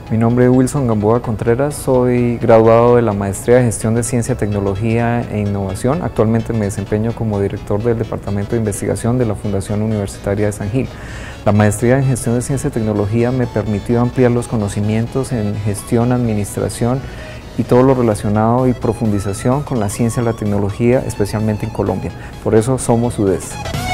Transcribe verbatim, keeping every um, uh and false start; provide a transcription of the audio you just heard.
Mi nombre es Wilson Gamboa Contreras, soy graduado de la Maestría de Gestión de Ciencia, Tecnología e Innovación. Actualmente me desempeño como director del Departamento de Investigación de la Fundación Universitaria de San Gil. La Maestría en Gestión de Ciencia y Tecnología me permitió ampliar los conocimientos en gestión, administración y todo lo relacionado y profundización con la ciencia y la tecnología, especialmente en Colombia. Por eso somos U D E S.